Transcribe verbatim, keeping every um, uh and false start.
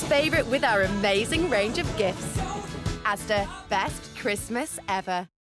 favourite with our amazing range of gifts. Asda, best Christmas ever.